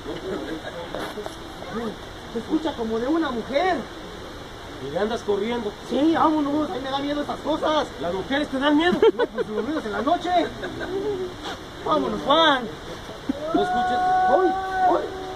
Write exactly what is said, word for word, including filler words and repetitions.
Se escucha como de una mujer. ¿Y andas corriendo? Sí, vámonos, a mí me da miedo estas cosas. ¿Las mujeres te dan miedo? No, pues los ruidos en la noche. Vámonos, Juan. ¿No escuchas? Voy, voy.